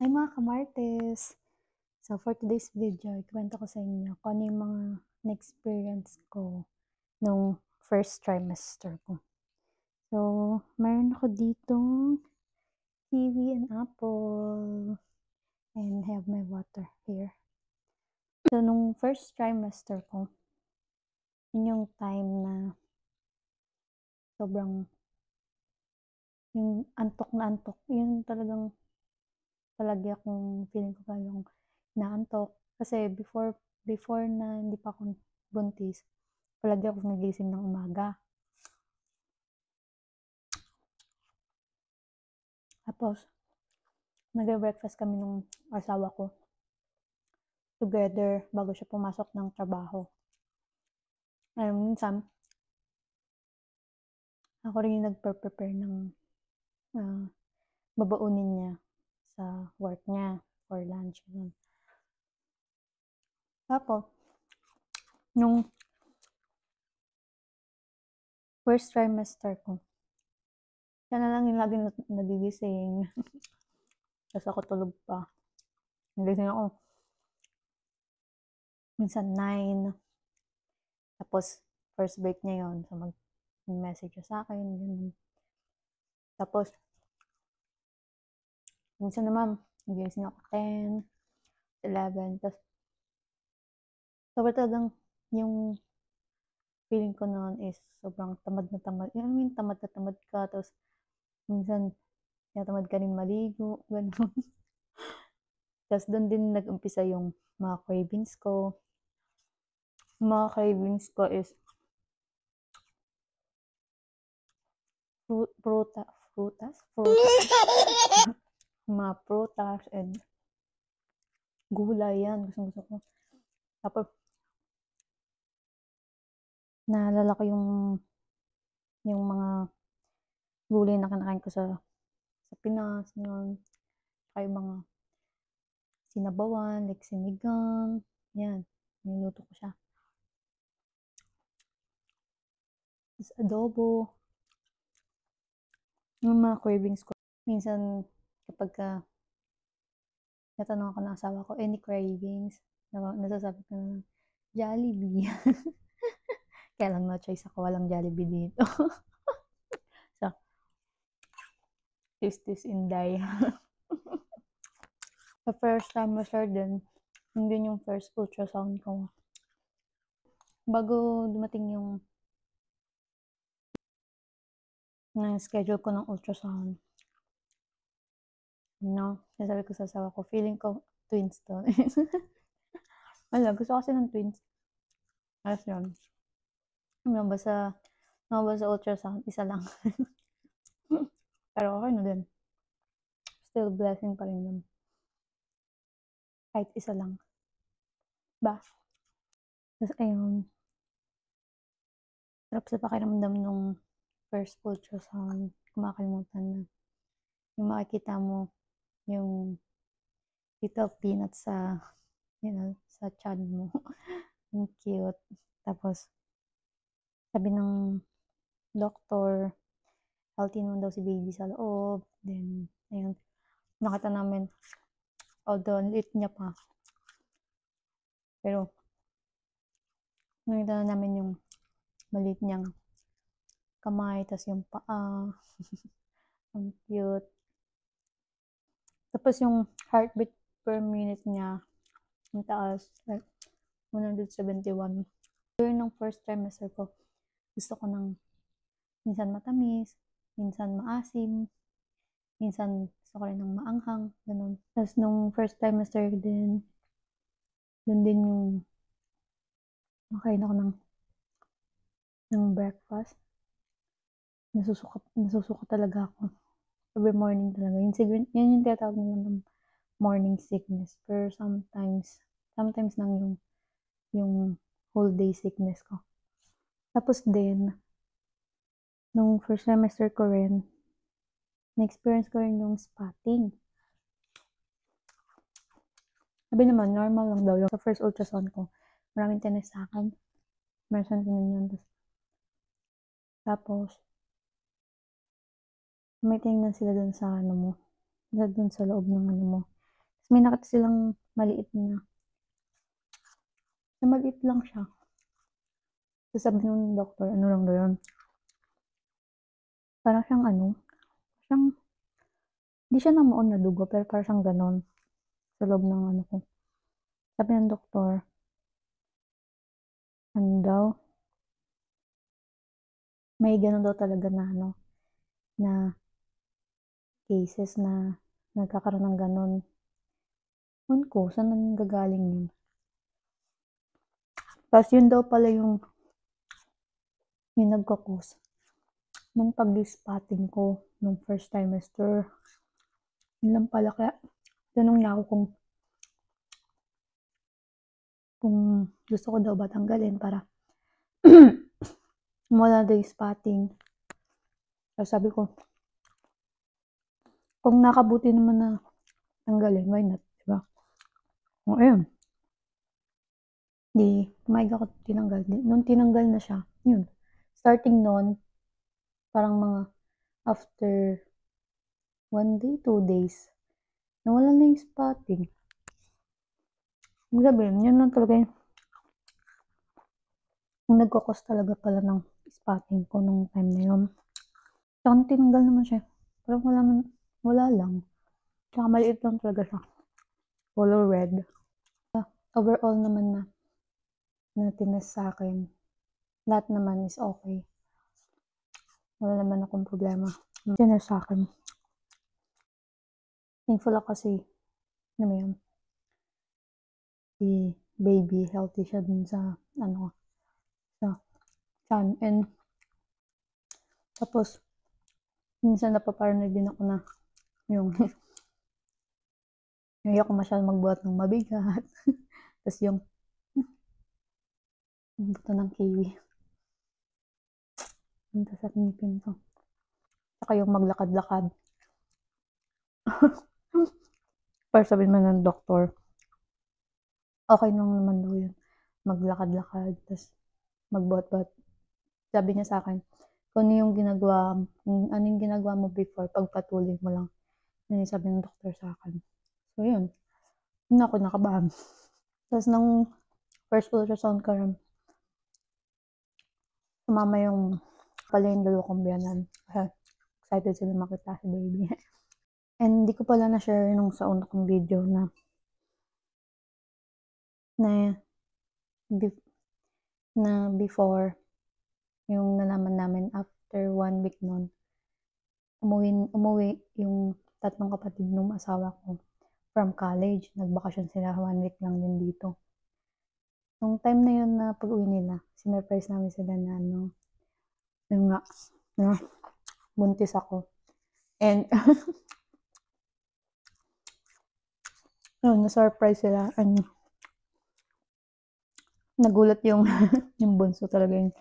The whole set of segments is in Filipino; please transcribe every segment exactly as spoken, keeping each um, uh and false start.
Hi mga kamartes! So for today's video, ikwento ko sa inyo kung ano yung mga na-experience ko nung first trimester ko. So, mayroon ako ditong kiwi and apple. And have my water here. So, nung first trimester ko, yun yung time na sobrang yung antok na antok. Yun talagang palagi akong feeling ko pa yung naantok. Kasi before before na hindi pa ako buntis, palagi ako nagising ng umaga. Tapos, nagre-breakfast kami ng asawa ko together bago siya pumasok ng trabaho. Ayun, minsan, ako rin yung nagpe-prepare ng uh, babaunin niya sa work niya for lunch. Yun. Tapos, nung first trimester ko, siya na lang yung lagi nagigising. Tapos ako tulog pa. Nagising ako minsan nine. Tapos, first break niya yun. So, mag-message siya sa akin. Ganun. Tapos, minsan naman, nagising ako ten, eleven. Tapos, sobrang talagang yung feeling ko noon is sobrang tamad na tamad. Yung I mean, tamad na tamad ka. Tapos, minsan, tinatamad ka rin maligo. Ganun. Tapos, doon din nag-umpisa yung mga cravings ko. Mga cravings ko is fruit, fruta, frutas, frutas, mga prutas and gulay yan. Gusto gusto ko. Tapos, naalala ko yung yung mga gulay na kinakain ko sa sa Pinas noon. Saka yung mga sinabawan, like sinigang. Yan. Niluto ko siya. Tapos adobo. Yung mga cravings ko. Minsan, kapag ka natanong ako ng asawa ko, any cravings? Nasasabi ko na Jollibee. Kaya lang no choice ako, walang Jollibee dito. So, is this Inday? The first time I started din, yun din yung first ultrasound ko. Bago dumating yung na schedule ko ng ultrasound. You know, nasabi ko sa asawa ko, feeling ko twins to. Wala, gusto kasi ng twins. Ayos yun. Lumabas sa, lumabas sa ultrasound, isa lang. Pero okay na din. Still blessing pa rin yun. Kahit isa lang. Ba? Tapos ayun. Sarap sa pakiramdam nung first ultrasound. Kumakalimutan na. Yung makikita mo, yung little peanut sa, you know, sa chan mo. Ang cute. Tapos, sabi ng doktor, healthy naman daw si baby sa loob. Then, ayun, nakita namin, although lit niya pa. Pero, nakita na namin yung maliit niyang kamay, tas yung paa. Ang cute. Tapos yung heartbeat per minute niya, ang taas, like one seventy-one. During ng first trimester ko, gusto ko ng minsan matamis, minsan maasim, minsan gusto ko rin ng maanghang, ganun. Tapos nung first trimester din, dun din yung makain ako ng ng breakfast. Nasusuka, nasusuka talaga ako. Every morning talaga. Yun, siguro, yan yung tinatawag nila ng morning sickness. Pero sometimes, sometimes lang yung yung whole day sickness ko. Tapos din, nung first semester ko rin, na-experience ko rin yung spotting. Sabi naman, normal lang daw yung sa first ultrasound ko. Maraming tinis sa akin. Meron din yun. Tapos, may tingnan sila dun sa ano mo. Dun sa loob ng ano mo. May nakita silang maliit na, na maliit lang siya. So sabi ng doktor, ano lang daw yun? Parang siyang ano, siyang, hindi siya namuon na dugo, pero parang siyang ganon sa loob ng ano ko. Sabi ng doktor, ano daw, may ganon daw talaga na ano, na cases na nagkakaroon ng ganon. Yun ko, saan nang gagaling yun? Tapos yun daw pala yung, yung nagkakos nung pag-spotting ko nung first trimester. Yun lang pala, kaya tanong na ako kung kung gusto ko daw ba tanggalin para wala daw yung spotting. So sabi ko, kung nakabuti naman na tanggalin, why not, diba? O ayun, di pumayag ako tinanggal. Di, nung tinanggal na siya, yun, starting noon, parang mga after one day, two days, nawala na yung spotting. Ibig sabihin, yun lang talaga yung, yung nagkakos talaga pala ng spotting ko nung time na yun. Tsaka nung tinanggal naman siya, parang wala, man, wala lang. Tsaka maliit lang talaga siya. Color red. Uh, overall naman na, na tinest sa akin, lahat naman is okay. Wala naman akong problema. Tinest sa akin. Thankful ako kasi, ano mo yun, si baby, healthy siya dun sa, ano, sa chan. And, tapos, minsan napaparanoid din ako na, yung, hindi ako masyadong magbuhat ng mabigat. Tapos yung, yung buto ng kiwi. Punta sa ngipin ko. Saka yung maglakad-lakad. Pero sabihin man ng doktor, okay lang naman daw yun. Maglakad-lakad, tapos magbuhat-buhat. Sabi niya sa akin, kung ano yung ginagawa, kung ano yung ginagawa mo before, pagpatuloy mo lang. Yun yung sabi ng doktor sa akin. So yun, yun ako nakabahan. Tapos nung first ultrasound ko rin, sumama yung pala yung dalawa kong biyanan. Excited sila makita si baby. And hindi ko pala na-share nung sa una kong video na na na before yung nalaman namin after one week nun, umuwi, umuwi yung tatlong kapatid ng asawa ko from college. Nagbakasyon sila, one week lang din dito. Nung time na yun na pag-uwi nila, sinurprise namin sila na ano, yung nga, na buntis ako. And, yun, na-surprise sila. And, nagulat yung, yung bunso talaga yung,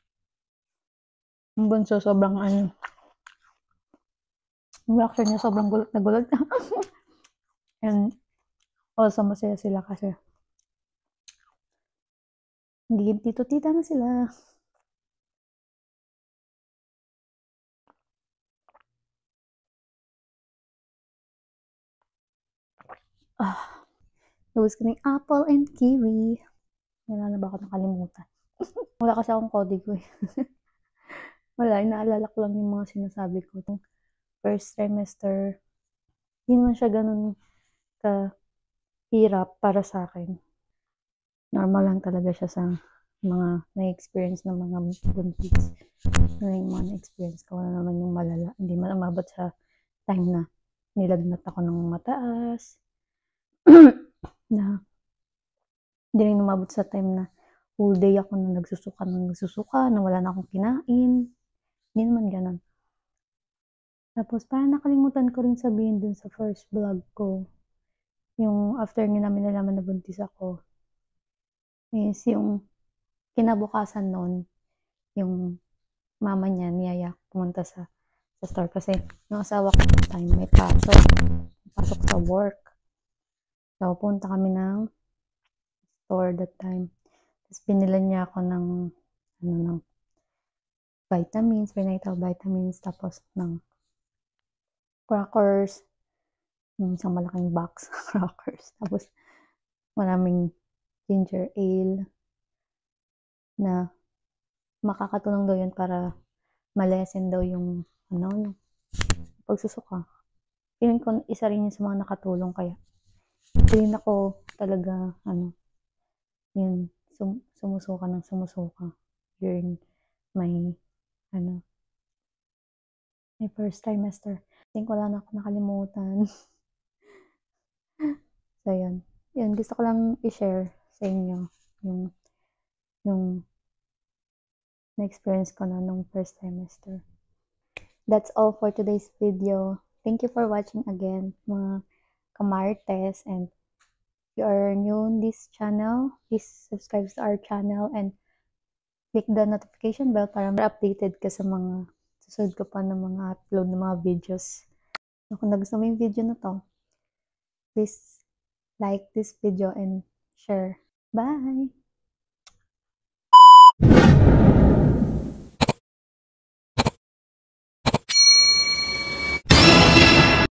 yung bunso sobrang ano, yung reaction niya sobrang gulat na gulat. And, also masaya sila kasi, hindi tito-tita na sila. Ah, Lubos ko ng apple and kiwi. Wala na ba ako nakalimutan? Wala kasi akong kode ko eh. Wala, inaalala ko lang yung mga sinasabi ko. Itong first trimester, hindi naman siya ganun kahirap para sa akin. Normal lang talaga siya sa mga na-experience ng mga buntis. Ano yung mga na-experience ko, wala naman yung malala. Hindi man umabot sa time na nilagnat ako ng mataas. na hindi rin umabot sa time na whole day ako na nagsusuka ng nagsusuka, na wala na akong kinain. Hindi naman ganun. Tapos parang nakalimutan ko rin sabihin dun sa first vlog ko, yung after nga namin nalaman na buntis ako, is yung kinabukasan nun, yung mama niya niyaya pumunta sa, sa store kasi yung asawa ko that time may pasok, pasok sa work. So punta kami ng store that time. Tapos binilan niya ako ng ano ng vitamins, prenatal vitamins, tapos ng crackers. yung isang malaking box crackers. Tapos, maraming ginger ale na makakatulong daw yun para malesen daw yung, ano, yung pagsusuka. Feeling ko isa rin yun sa mga nakatulong kaya. Hindi ako talaga, ano, yun, sum sumusuka ng sumusuka during my, ano, my first trimester. I think wala na ako nakalimutan. So, yun. Yun, gusto ko lang i-share sa inyo yung, yung na-experience ko na nung first trimester. That's all for today's video. Thank you for watching again, mga kamartes, and if you are new in this channel, please subscribe to our channel and click the notification bell para updated ka sa mga susunod ko pa ng mga upload ng mga videos. So, kung nagustuhan mo yung video na to, please like this video and share. Bye!